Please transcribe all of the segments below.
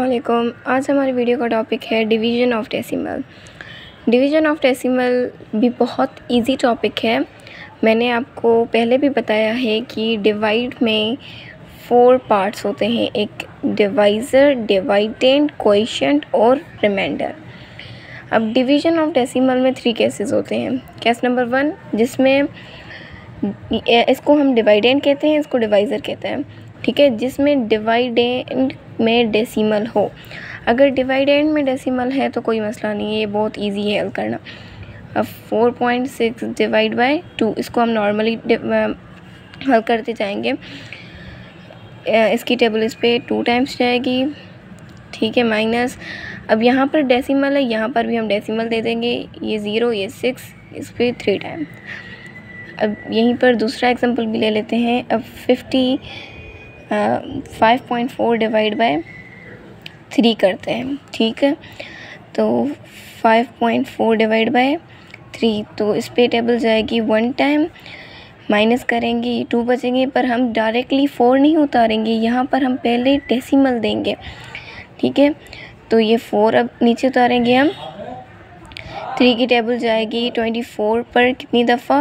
अस्सलामुअलैकुम। आज हमारी वीडियो का टॉपिक है division of decimal. Division of decimal भी बहुत इजी टॉपिक है। मैंने आपको पहले भी बताया है कि डिवाइड में 4 पार्ट्स होते हैं, एक डिवाइज़र, डिवाइडेंड, कोएफिशिएंट और रिमाइंडर। अब डिवीज़न ऑफ डेसिमल में 3 केसेस होते हैं। केस नंबर 1 जिसमें इसको हम डिवाइडेंड कहते हैं, इसको डिवाइज़र कहते हैं, ठीक है, जिसमें डिवाइडेंड में डेसिमल हो। अगर डिवाइडेंड में डेसिमल है तो कोई मसला नहीं है, ये बहुत इजी है हल करना। अब 4.6 डिवाइड बाय 2, इसको हम नॉर्मली हल करते जाएंगे। इसकी टेबल इस पे 2 टाइम्स जाएगी, ठीक है, माइनस। अब यहाँ पर डेसिमल है, यहाँ पर भी हम डेसिमल दे देंगे, ये 0, ये 6, इस पर 3 टाइम। अब यहीं पर दूसरा एग्जांपल भी ले लेते हैं। अब 5.4 डिवाइड बाय 3 करते हैं, ठीक है, तो 5.4 डिवाइड बाय 3, तो इस पे टेबल जाएगी 1 टाइम, माइनस करेंगे, ये 2 बचेंगे, पर हम डायरेक्टली 4 नहीं उतारेंगे, यहाँ पर हम पहले डेसिमल देंगे, ठीक है। तो ये 4 अब नीचे उतारेंगे हम, 3 की टेबल जाएगी 24 पर कितनी दफ़ा,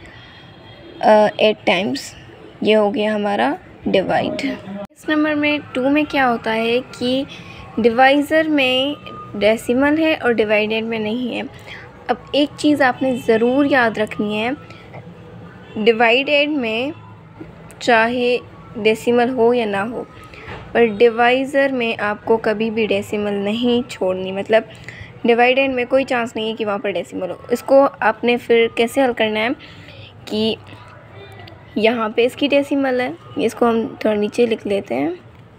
8 टाइम्स। ये हो गया हमारा डिवाइड। इस नंबर में 2 में क्या होता है कि डिवाइज़र में डेसिमल है और डिवाइडेंड में नहीं है। अब एक चीज़ आपने ज़रूर याद रखनी है, डिवाइडेंड में चाहे डेसिमल हो या ना हो, पर डिवाइज़र में आपको कभी भी डेसिमल नहीं छोड़नी। मतलब डिवाइडेंड में कोई चांस नहीं है कि वहाँ पर डेसिमल हो। इसको आपने फिर कैसे हल करना है कि यहाँ पे इसकी डेसिमल है, इसको हम थोड़ा नीचे लिख लेते हैं,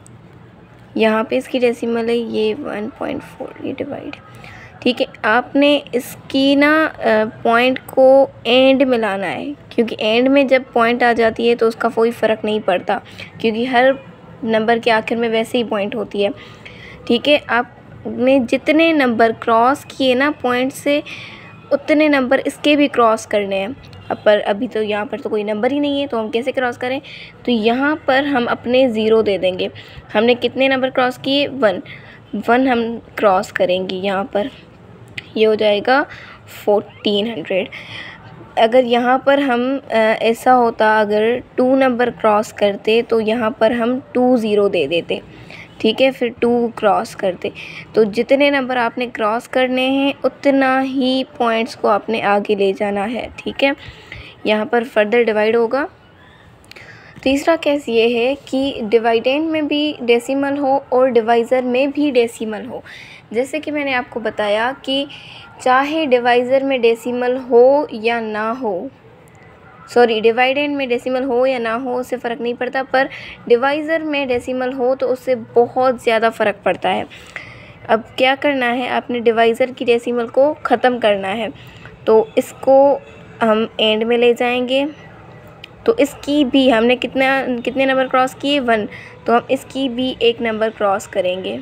यहाँ पे इसकी डेसिमल है, ये 1.4, ये डिवाइड, ठीक है। आपने इसकी ना पॉइंट को एंड में लाना है, क्योंकि एंड में जब पॉइंट आ जाती है तो उसका कोई फ़र्क नहीं पड़ता, क्योंकि हर नंबर के आखिर में वैसे ही पॉइंट होती है, ठीक है। आपने जितने नंबर क्रॉस किए ना पॉइंट से, उतने नंबर इसके भी क्रॉस करने हैं। अब पर अभी तो यहाँ पर तो कोई नंबर ही नहीं है, तो हम कैसे क्रॉस करें, तो यहाँ पर हम अपने 0 दे देंगे। हमने कितने नंबर क्रॉस किए, 1 हम क्रॉस करेंगे यहाँ पर, ये हो जाएगा 1400। अगर यहाँ पर हम ऐसा होता, अगर 2 नंबर क्रॉस करते तो यहाँ पर हम 2 0 दे देते, ठीक है, फिर 2 क्रॉस करते। तो जितने नंबर आपने क्रॉस करने हैं उतना ही पॉइंट्स को आपने आगे ले जाना है, ठीक है। यहाँ पर फर्दर डिवाइड होगा। तीसरा केस ये है कि डिवाइडेंड में भी डेसिमल हो और डिवाइज़र में भी डेसिमल हो। जैसे कि मैंने आपको बताया कि चाहे डिवाइज़र में डेसिमल हो या ना हो, सॉरी, डिवाइडेंड में डेसिमल हो या ना हो उससे फ़र्क नहीं पड़ता, पर डिवाइज़र में डेसिमल हो तो उससे बहुत ज़्यादा फ़र्क पड़ता है। अब क्या करना है, आपने डिवाइज़र की डेसिमल को ख़त्म करना है, तो इसको हम एंड में ले जाएंगे। तो इसकी भी हमने कितने नंबर क्रॉस किए, 1, तो हम इसकी भी एक नंबर क्रॉस करेंगे,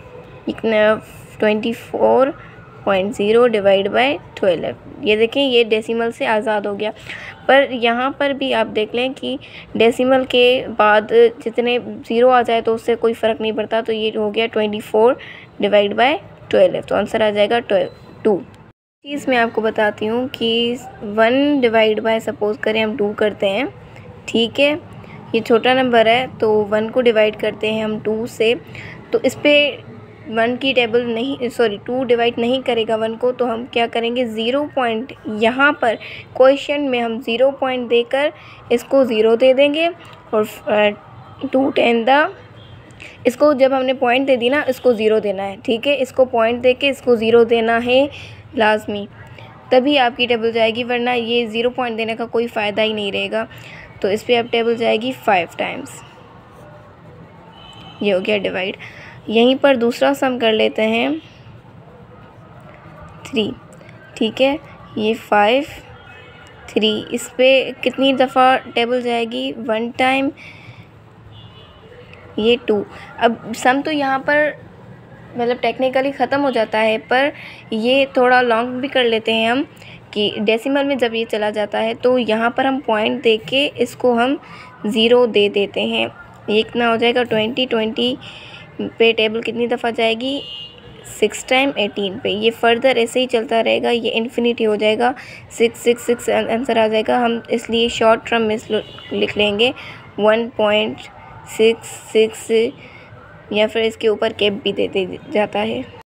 24.0 डिवाइड बाय 12। ये देखें, ये डेसिमल से आज़ाद हो गया। पर यहाँ पर भी आप देख लें कि डेसिमल के बाद जितने 0 आ जाए तो उससे कोई फ़र्क नहीं पड़ता। तो ये हो गया 24 डिवाइड बाय 12, तो आंसर आ जाएगा 2। चीज़ मैं आपको बताती हूँ कि 1 डिवाइड बाय, सपोज़ करें हम 2 करते हैं, ठीक है, ये छोटा नंबर है, तो 1 को डिवाइड करते हैं हम 2 से, तो इस पर 1 की टेबल नहीं, सॉरी 2 डिवाइड नहीं करेगा 1 को, तो हम क्या करेंगे, 0 पॉइंट, यहाँ पर क्वेश्चन में हम 0 पॉइंट देकर इसको 0 दे देंगे, और 2 10 इसको जब हमने पॉइंट दे दी ना, इसको 0 देना है, ठीक है, इसको पॉइंट दे के इसको 0 देना है लाजमी, तभी आपकी टेबल जाएगी, वरना ये 0 पॉइंट देने का कोई फ़ायदा ही नहीं रहेगा। तो इस पर अब टेबल जाएगी 5 टाइम्स। ये हो गया डिवाइड। यहीं पर दूसरा सम कर लेते हैं, 3, ठीक है, ये 5 3, इस पर कितनी दफ़ा टेबल जाएगी, 1 टाइम, ये 2। अब सम तो यहाँ पर मतलब टेक्निकली ख़त्म हो जाता है, पर ये थोड़ा लॉन्ग भी कर लेते हैं हम कि डेसिमल में जब ये चला जाता है तो यहाँ पर हम पॉइंट दे के इसको हम 0 दे देते हैं। ये कितना हो जाएगा, 20 पे टेबल कितनी दफ़ा जाएगी, 6 टाइम 18 पे। ये फर्दर ऐसे ही चलता रहेगा, ये इन्फिनिटी हो जाएगा, 6 आंसर आ जाएगा। हम इसलिए शॉर्ट टर्म में लिख लेंगे 1.66 या फिर इसके ऊपर कैप भी देते जाता है।